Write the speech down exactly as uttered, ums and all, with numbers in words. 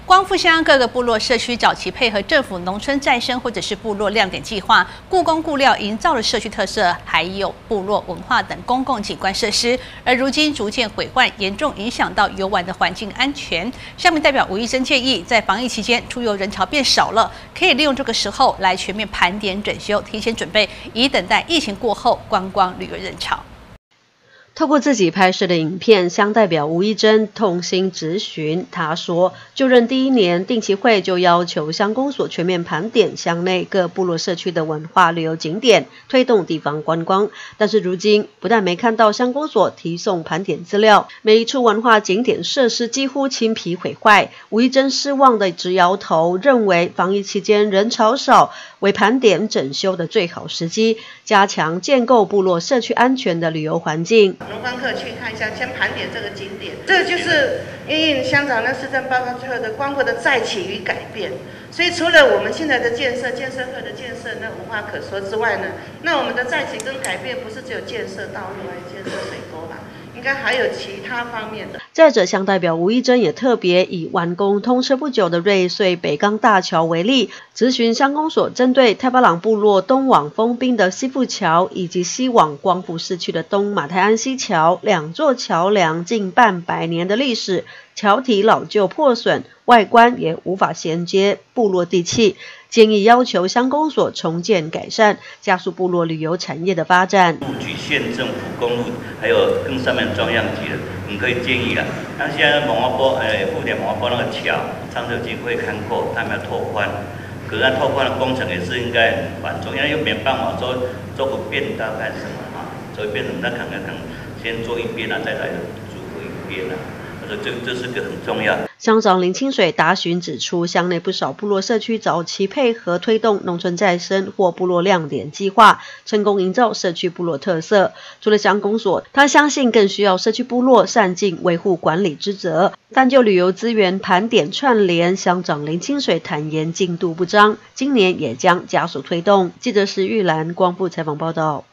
光复乡各个部落社区早期配合政府农村再生或者是部落亮点计划，故宫故料营造了社区特色，还有部落文化等公共景观设施。而如今逐渐毁坏，严重影响到游玩的环境安全。乡民代表吴益珍建议，在防疫期间出游人潮变少了，可以利用这个时候来全面盘点整修，提前准备，以等待疫情过后观光旅游人潮。 透过自己拍摄的影片，乡代表吴益珍痛心质询。他说，就任第一年，定期会就要求乡公所全面盘点乡内各部落社区的文化旅游景点，推动地方观光。但是如今，不但没看到乡公所提送盘点资料，每一处文化景点设施几乎清皮毁坏。吴益珍失望的直摇头，认为防疫期间人潮少，为盘点整修的最好时机，加强建构部落社区安全的旅游环境。 观光客去看一下，先盘点这个景点，这就是因应乡长那市政报告最后的光复的再起与改变。所以除了我们现在的建设、建设后的建设，那无话可说之外呢，那我们的再起跟改变不是只有建设道路，还建设水沟啦，应该还有其他方面的。再者，乡代表吴益珍也特别以完工通车不久的瑞穗北港大桥为例，质询乡公所针对太巴朗部落东往丰滨的西富桥，以及西往光复市区的东马太安西桥两座桥梁近半百年的历史，桥体老旧破损，外观也无法衔接部落地气。 建议要求乡公所重建改善，加速部落旅游产业的发展。 路局、县政府、公路，还有更上面中央级的，我们可以建议了。像现在蒙阿波，呃，富田蒙阿波那个桥，长久机会看过，他们要拓宽，可是拓宽的工程也是应该很繁重，因为又没办法说做个变道干什么啊，所以变成那可能可能先做一边啊，再来组合一边啊。 这这是个很重要。 乡长林清水答询指出，乡内不少部落社区早期配合推动农村再生或部落亮点计划，成功营造社区部落特色。除了乡公所，他相信更需要社区部落善尽维护管理之责。但就旅游资源盘点串联，乡长林清水坦言进度不彰，今年也将加速推动。记者石玉兰光复采访报道。